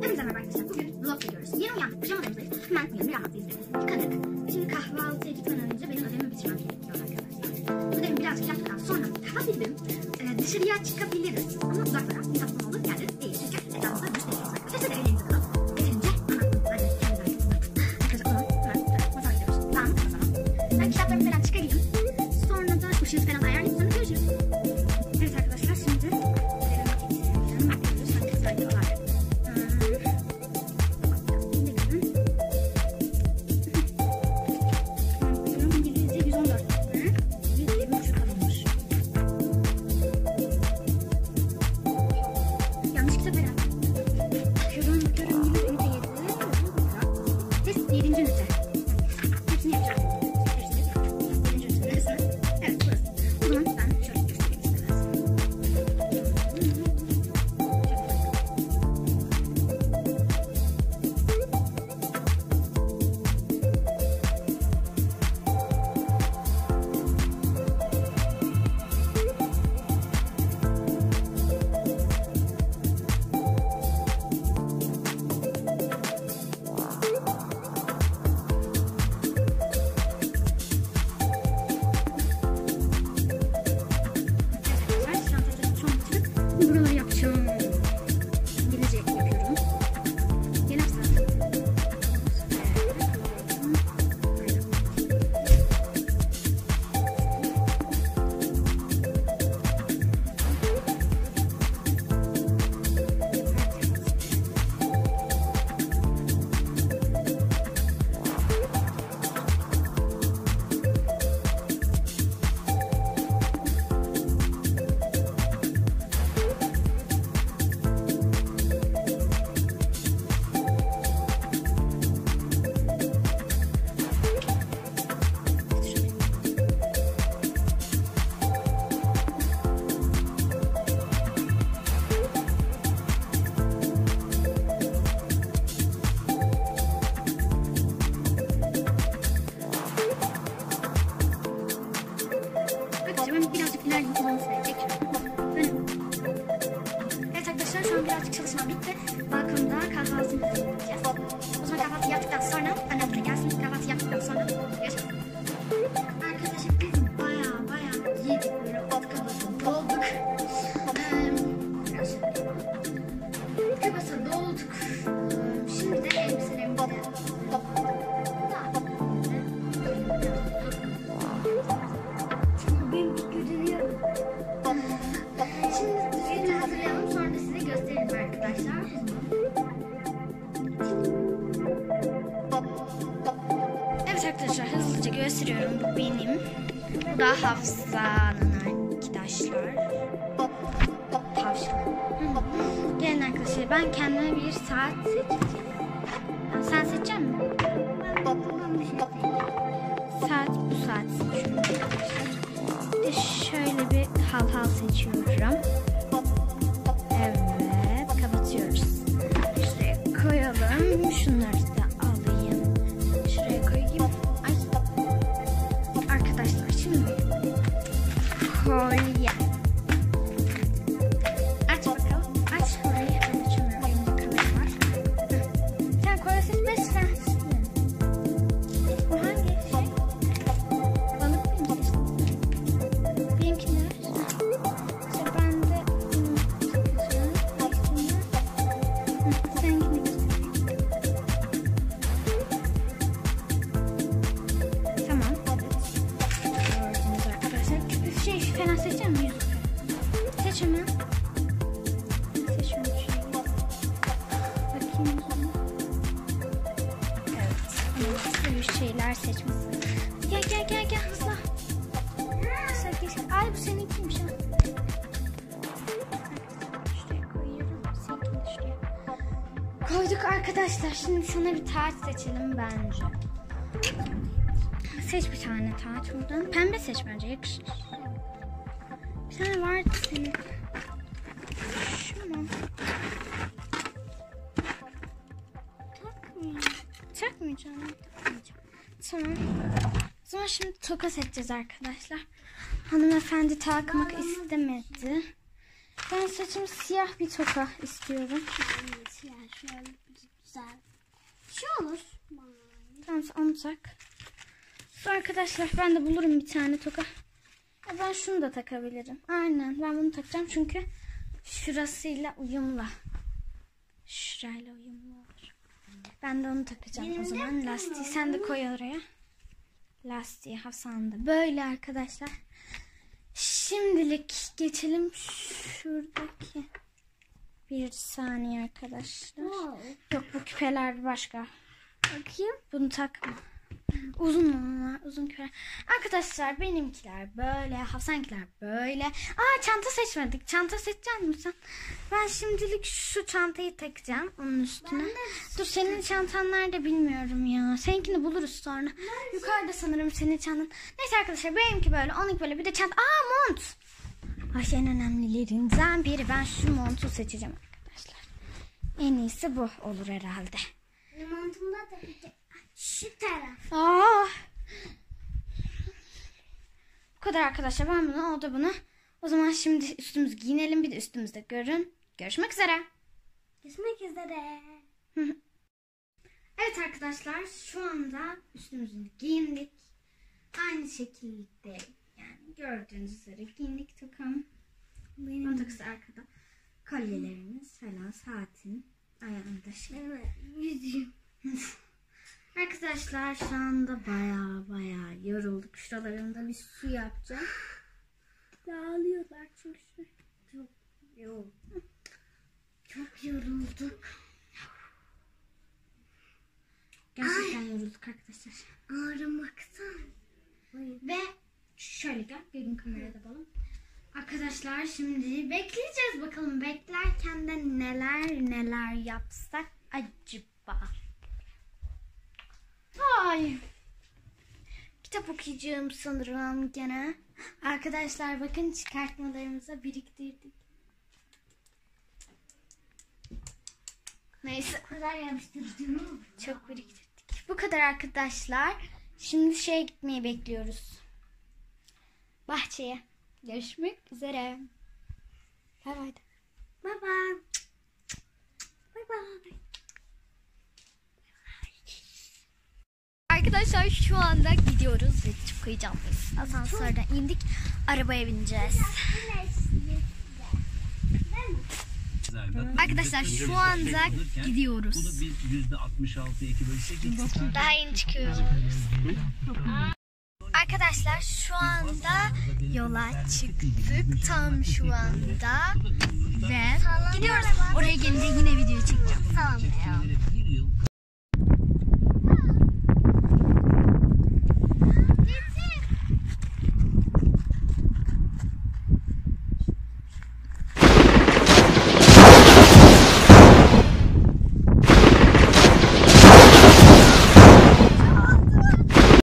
Hepinize merhaba arkadaşlar. Bugün vlog çekiyoruz. Yeni uyandık. Pijamalarımızdayız. Hemen uyanıp rahatlayız. Yıkadık. Şimdi kahvaltıya gitmeden önce benim ödevimi bitirmem gerekiyor arkadaşlar. Ödevimi birazcık yaptıktan sonra tabii dışarıya çıkabiliriz. Ama uzaklara, insafın olduğu yerlere değil. Çünkü etrafımızda müşteriyiz arkadaşlar. Size de evlerinize kalın. Yeterince arkadaşlar onu hemen motor gidiyoruz. Tamam o zaman. Ben kitaplarımı falan çıkarayım. Sonra da ışığı falan ayarlayıp sonra görüşürüz. Evet arkadaşlar şimdi buraları yapacağım. İngilizce yapıyorum. Yeni hafta. Ben birazcık ilerleyeyim. Uzun sürecek. Evet arkadaşlar şu an birazcık çalışmam bitti. Balkonda kahvaltımızı yapacağız. O zaman kahvaltı yaptıktan sonra annem buraya gelsin. Kahvaltı yaptıktan sonra görüşürüz. Arkadaşlar biz bayağı yedik. Böyle alt kabası dolduk. Kabası dolduk. Şimdi de elbiselerimizi Şimdi düzgünce hazırlayalım, sonra da size gösteririm arkadaşlar. Evet arkadaşlar hızlıca gösteriyorum. Bu benim. Bu da Hafsa'nın arkadaşlar. Tavşan. Gelin arkadaşlar ben kendime bir saat seçeceğim. Sen seçecek misin? Saat bu saat seçiyorum arkadaşlar. Bir de şöyle bir hal seçiyorum. Evet, kapatıyoruz. Şuraya koyalım. Şunları da alayım. Şuraya koyayım. Ay. Arkadaşlar şimdi kolye. Aç bakalım. Aç orayı. Açamıyorum. Elimde kamera var. Sen kolye seçmez misin? Bu hangi şey? Balık mı? Benimki ne? Fena seçeceğim mi? Seç hemen. Seç şunu. Bakayım. Evet. Bir şeyler seçmişsin. Gel hızla. Ay bu seninkiymiş ha. Şuraya koyuyorum. Seninkini şuraya. Koyduk arkadaşlar. Şimdi sana bir taç seçelim bence. Seç bir tane taç buradan. Pembe seç bence yakışır. Bir tane vardı senin. Şu mu? Takmayacağım. Tamam. O zaman şimdi toka seçeceğiz arkadaşlar. Hanımefendi takmak istemedi. Ben saçım siyah bir toka istiyorum. Siyah şöyle güzel. Şey olur. Tamam onu tak. Dur arkadaşlar ben de bulurum bir tane toka. Ben şunu da takabilirim. Aynen ben bunu takacağım çünkü şurasıyla uyumlu. Şurayla uyumlu olur. Ben de onu takacağım Benim o de zaman. Lastiği sen de koy oraya. Lastiği Hasan da. Böyle arkadaşlar. Şimdilik geçelim şuradaki. Bir saniye arkadaşlar. Yok bu küpeler başka. Bakayım. Bunu takma. Uzun onlar, uzun küpeler. Arkadaşlar benimkiler böyle, Hasan'kiler böyle. Çanta seçmedik. Çanta seçecek misin? Ben şimdilik şu çantayı takacağım onun üstüne. Dur senin çantan nerede bilmiyorum ya. Seninkini buluruz sonra. Yukarıda sanırım senin çantan. Neyse arkadaşlar benimki böyle, onunki böyle. Bir de çanta. Mont. En önemlilerinden biri. Ben şu montu seçeceğim arkadaşlar. En iyisi bu olur herhalde. Montumda takacağım. Şu taraf. Bu kadar arkadaşlar. Ben bunu, o da bunu. O zaman şimdi üstümüzü giyinelim. Bir de üstümüzde görün. Görüşmek üzere. Görüşmek üzere. Evet arkadaşlar. Şu anda üstümüzü giyindik. Aynı şekilde yani gördüğünüz üzere giyindik. Tokam. Benim takısı arkada. Kolyelerimiz falan, saatin ayağında şey. Yüzüğüm. Arkadaşlar şu anda baya yorulduk. Şuralarında bir su yapacağım. Dağılıyorlar çünkü. Çok yorulduk. Gerçekten yorulduk arkadaşlar. Ağrımaktan. Ve şöyle gel. Gelin kamerada bakalım. Arkadaşlar şimdi bekleyeceğiz bakalım. Beklerken de neler yapsak acaba? Ay. Kitap okuyacağım sanırım gene. Arkadaşlar bakın çıkartmalarımıza biriktirdik. Neyse. O kadar yapıştırdım. Çok biriktirdik. Bu kadar arkadaşlar. Şimdi gitmeyi bekliyoruz. Bahçeye. Görüşmek üzere. Bye bye. Bye bye. Bye bye. Arkadaşlar şu anda gidiyoruz ve çok heyecanlıyız. Asansörden indik. Arabaya bineceğiz. Arkadaşlar şu anda gidiyoruz. Bunu biz %66'ya 2 bölsek Daha yeni çıkıyoruz. Arkadaşlar şu anda yola çıktık. Tam şu anda. Ve gidiyoruz. Oraya gelince yine video çekeceğim. Tamam.